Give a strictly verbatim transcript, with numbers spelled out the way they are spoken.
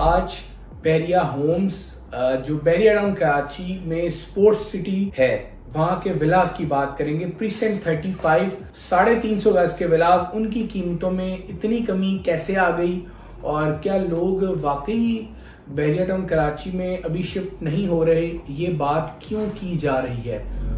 आज बहरिया होम्स, जो बहरिया टाउन कराची में स्पोर्ट्स सिटी है, वहां के विलास की बात करेंगे। प्रीसेंट थर्टी फाइव, साढ़े तीन सौ गज के विलास, उनकी कीमतों में इतनी कमी कैसे आ गई और क्या लोग वाकई बहरिया टाउन कराची में अभी शिफ्ट नहीं हो रहे, ये बात क्यों की जा रही है।